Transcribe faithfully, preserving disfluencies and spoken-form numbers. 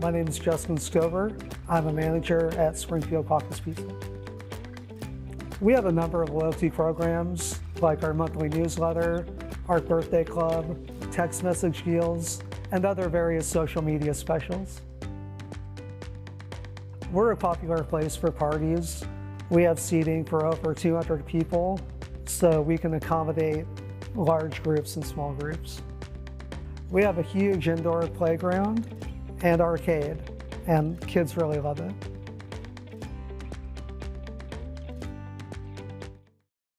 My name is Justin Stover. I'm a manager at Springfield Caucus Pizza. We have a number of loyalty programs like our monthly newsletter, our birthday club, text message deals, and other various social media specials. We're a popular place for parties. We have seating for over two hundred people, so we can accommodate large groups and small groups. We have a huge indoor playground and arcade, and kids really love it.